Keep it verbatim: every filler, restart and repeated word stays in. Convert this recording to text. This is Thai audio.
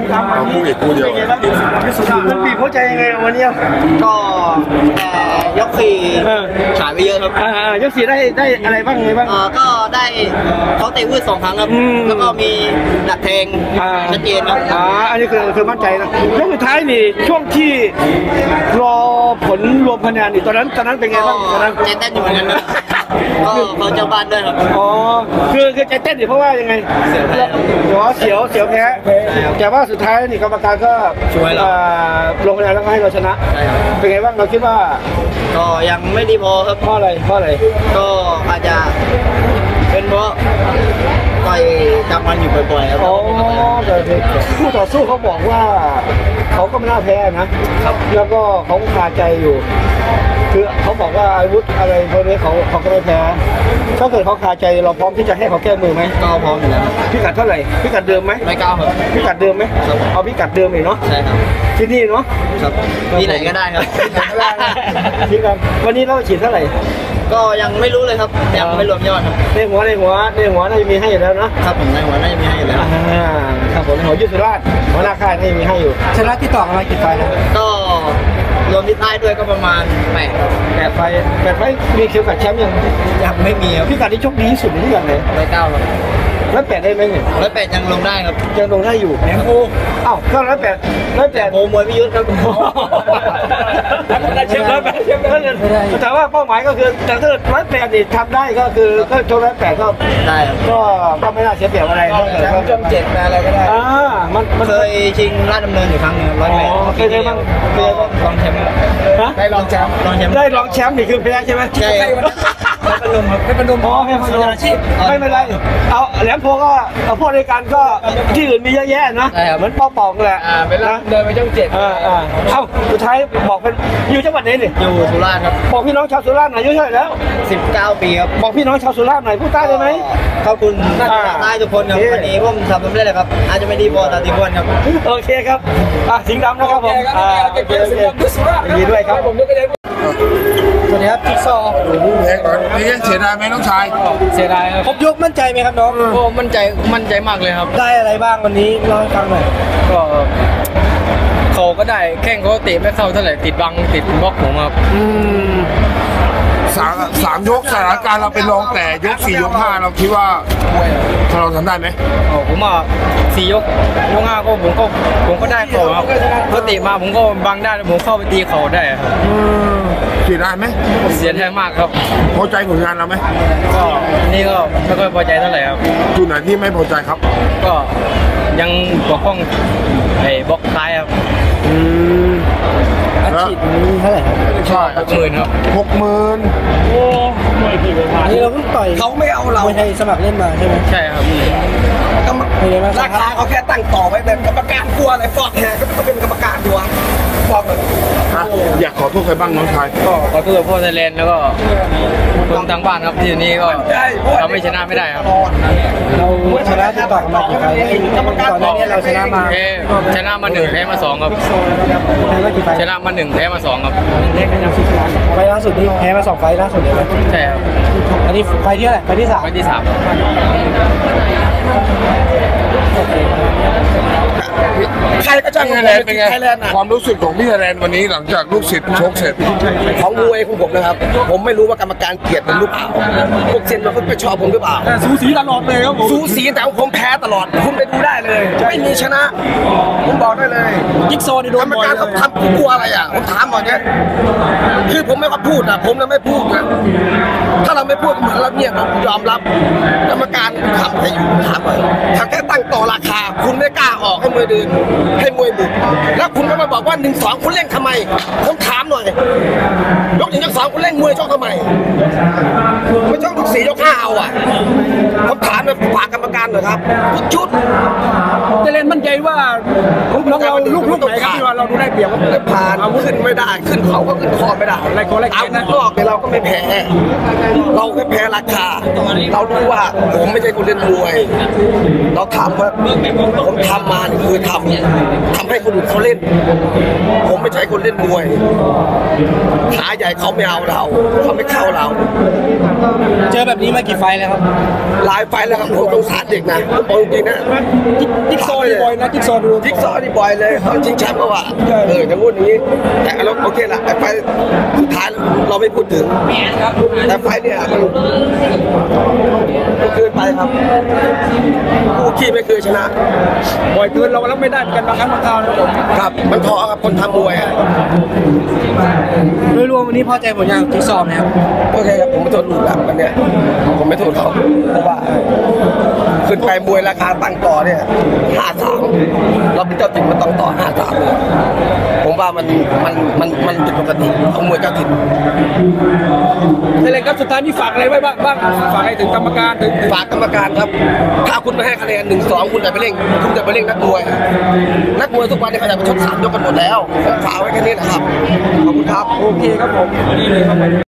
เอาคู่อีกคู่เดียวมันบีบหัวใจยังไงวันนี้ก็แต่ยกสี่ขายไปเยอะครับยกสี่ได้ได้อะไรบ้างไงบ้างก็ได้เขาเตะวืดสองครั้งครับแล้วก็มีดักแทงชัดเจนครับอ่าอันนี้คือคือมั่นใจนะยกสุดท้ายนี่ช่วงที่รอผลรวมคะแนนนี่ตอนนั้นตอนนั้นเป็นไงบ้างตอนนั้นใจเต้นอยู่เหมือนกันนะก็เขาเจ้าบ้านด้วยครับอ๋อคือคือใจเต้นอยู่เพราะว่ายังไงหัวเสียวเสียวแพ้แต่ว่าสุดท้ายนี่กรรมการก็ช่วยเราลงคะแนนแล้วให้เราชนะเป็นไงบ้างเราคิดว่าก็ยังไม่ดีพอครับเพราะอะไรเพราะอะไรก็อาจจะเป็นเพราะต่อยจำมันอยู่บ่อยๆครับอ๋อแต่คู่ต่อสู้เขาบอกว่าเขาก็ไม่น่าแพ้นะครับแล้วก็เขาคาใจอยู่คือเขาบอกว่าอาวุธอะไรพวกนี้เขาเขาก็ไม่แพ้ถ้าเกิดเขาคาใจเราพร้อมที่จะให้เขาแก้มือไหมก็พร้อมอยู่แล้วพิกัดเท่าไหร่พิกัดเดิมไหมไม่ก้าวครับพิกัดเดิมไหมเอาพิกัดเดิมเลยเนาะใช่ครับที่นี่เนาะครับที่ไหนก็ได้ครับที่กันวันนี้เราฉีดเท่าไหร่ก็ยังไม่รู้เลยครับยังไม่รวมยอดครับในหัวในหัวในหัวน่าจะมีให้อยู่แล้วนะครับผมในหัวน่าจะมีให้อยู่แล้วครับผมในหัวยุทธราชหัวหน้าค่ายน่าจะมีให้อยู่ชนะที่ต่อกันมากี่ไฟนะก็รวมที่ใต้ด้วยก็ประมาณแปดแปดไฟแปดไฟมีเข็มขัดแชมป์ยังยังไม่มีครับพี่กัดที่โชคดีที่สุดในที่กันเลยร้อยเก้าครับร้อยแปดได้ไหมเนี่ยร้อยแปดยังลงได้ครับยังลงได้อยู่แหนมโออ้าวก็ร้อยแปดร้อยแปดโอมวยพิยุทธ์ครับได้เชฟร้อยแปดเชฟร้อยแปดแต่ว่าเป้าหมายก็คือแต่ถ้าร้อยแปดนี่ทำได้ก็คือก็โชว์ร้อยแปดก็ได้ก็ก็ไม่น่าเสียเปรียบอะไรแชมป์ช่องเจ็ดอะไรก็ได้อ่ามันเคยชิงราชดำเนินอยู่ครั้งนึงร้อยแปดเคยได้บ้างเคยลองแชมป์ได้ลองแชมป์ลองแชมป์ได้ลองแชมป์นี่คือแพ้ใช่ไหมใช่ไม่เป็นลมครับไม่เป็นลมอ๋อไม่เป็นลมไม่เป็นไรเอาแหลมโพก็เอาพวกในการก็ที่อื่นมีเยอะแยะนะเหมือนเป่าปองแหละอ่าเป็นนะเดินไปช่องเจ็ดอ่าอ่าเอ้าสุดท้ายบอกเป็นอยู่จังหวัดไหนนี่อยู่สุราษฎร์ครับบอกพี่น้องชาวสุราษฎร์หน่อยอายุเท่าไหร่แล้วสิบเก้าปีครับบอกพี่น้องชาวสุราษฎร์หน่อยพูดใต้ได้ไหมขอบคุณใต้ทุกคนครับวันนี้ผมทำสำเร็จเลยครับอาจจะไม่ดีพอแต่ดีพอครับโอเคครับอ่ะสิงห์ดำนะครับผมอ่าโอเคโอเคยินดีด้วยครับผมสวัสดีครับจิ๊กซอว์เองก่อนนี่เสียดายไหมน้องชายเสียดายครับครบยกมั่นใจไหมครับน้องโอ้มั่นใจมั่นใจมากเลยครับได้อะไรบ้างวันนี้เล่าให้ฟังหน่อยก็เขาก็ได้แข้งเขาเตะไม่เข้าเท่าไหร่ติดบังติดบล็อกผมครับอืมสามสามยกสถานการณ์เราเป็นรองแต่ยกสี่ยกห้าเราคิดว่าเราทำได้ไหมอ๋อผมว่าสี่ยกยกห้าก็ผมก็ผมก็ได้เขาครับเขาเตะมาผมก็บังได้ผมเข้าไปตีเขาได้ครับเสียดายไหมเสียดายมากครับพอใจผลงานเราไหมก็นี่ก็ไม่ค่อยพอใจเท่าไหร่ครับจุดไหนที่ไม่พอใจครับก็ยังปกป้องไอ้บล็อกซ้ายครับอืมอาชีพนี้เท่าไหร่ครับใช่หกหมื่นครับหกหมื่นโอ้มวยกี่เวลานี่เราเพิ่งต่อยเขาไม่เอาเรามวยไทยสมัครเล่นมาใช่ไหมใช่ครับราคาเขาแค่ตั้งต่อไว้เป็นกรรมการกลัวอะไรฟอกแฮก็ต้องเป็นกรรมการตัวฟอกเลยอยากขอโทษใครบ้างน้องชายก็ขอโทษพ่อไทยแลนด์แล้วก็คนทางบ้านครับที่นี่ก็เราไม่ชนะไม่ได้ครับเราชนะที่ต่อมากี่ไฟก่อนหน้านี้เราชนะมาชนะมาหนึ่งแพ้มาสองครับชนะมาหนึ่งแพ้มาสองครับไฟล่าสุดนี่แพ้มาสองไฟล่าสุดเลยไหมใช่ครับอันนี้ไฟที่อะไรไฟที่สามไฟที่สามใครก็จ้างไทยแลนด์เป็นไงความรู้สึกของพี่ไทยแลนด์วันนี้หลังจากลูกศิษย์ชกเสร็จของมวยของผมนะครับผมไม่รู้ว่ากรรมการเกลียดผมหรือเปล่าพวกเซนมันก็ไม่ชอบผมหรือเปล่าสูสีตลอดเลยครับผมสูสีแต่ผมแพ้ตลอดคุณไปดูได้เลยไม่มีชนะผมบอกได้เลยจิ๊กซอว์นี่โดนกรรมการเขาทำผมกลัวอะไรอ่ะผมถามหน่อยเนี่ยคือผมไม่ว่าพูดนะผมจะไม่พูดนะถ้าเราไม่พูดเหมือนเราเนี่ยผมยอมรับกรรมการทำให้อยู่ถามหน่อยถ้าแค่ตั้งต่อราคาคุณไม่กล้าออกให้มวยเดินให้มวยบุกแล้วคุณก็มาบอกว่าหนึ่งสองคุณเล่นทำไมผมถามหน่อยยกหนึ่งยกสองคุณเล่นมวยชกทำไมไม่ชกยกสี่ยกห้าเอาอ่ะผมถามเลยฝากกรรมการหน่อยครับทุกชุดจะเล่นมั่นใจว่าลูกเราลูกลูกไหนครับที่ว่าเราดูได้เปรียบไม่ผ่านเอาขึ้นไม่ได้ขึ้นเขาก็ขึ้นคอไม่ได้อะไรก็อะไรตามนอกเนี่ยเราก็ไม่แพ้เราแค่แพ้ราคาเราดูว่าผมไม่ใช่คนเล่นมวยเราถามว่าผมทำมาคือทำทำให้คนอื่นเขาเล่น ผมไม่ใช่คนเล่นมวยขาใหญ่เขาไม่เอาเราเขาไม่เข้าเราเจอแบบนี้มากี่ไฟล์แล้วครับหลายไฟแล้วครับผมสงสารเด็กนะผมบอกจริงๆนะจิ๊กซอว์นี่บ่อยนะจิ๊กซอว์ดูจิ๊กซอว์นี่บ่อยเลยตอนชิงแชมป์ก็ว่าเออจะพูดอย่างนี้แต่เราโอเคละไอ้ไฟสุดท้ายเราไม่พูดถึงแต่ไฟเนี่ยมันมันเกินไปครับผู้ขี้ไม่เคยชนะบ่อยเกินเรารับไม่ได้เหมือนกันบางครั้งบางคราวนะครับผมครับมันท้อครับคนทำมวยอ่ะโดยรวมวันนี้พอใจผลงานของจิ๊กซอว์ไหมครับโอเคครับผมไม่โทษลูกหลังมันเนี่ยผมไม่โทษเขาเพราะว่าขึ้นไปมวยราคาตั้งต่อเนี่ยห้าสามเราเป็นเจ้าถิ่นมันต้องต่อห้าสามเลยผมว่ามันมันมันมันผิดปกติของมวยเจ้าถิ่นในรายการสุดท้ายนี่ฝากอะไรไว้บ้างบ้างฝากอะไรถึงกรรมการถึงถึงฝากกรรมการครับถ้าคุณไม่ให้คะแนนหนึ่งสองคุณจะไปเร่งคุณจะไปเร่งนักมวยนักมวยทุกวันนี้เขาจะไปชกสามยกกันหมดแล้วผมฝากไว้แค่นี้นะครับขอบคุณครับโอเคครับผมดีเลยครับ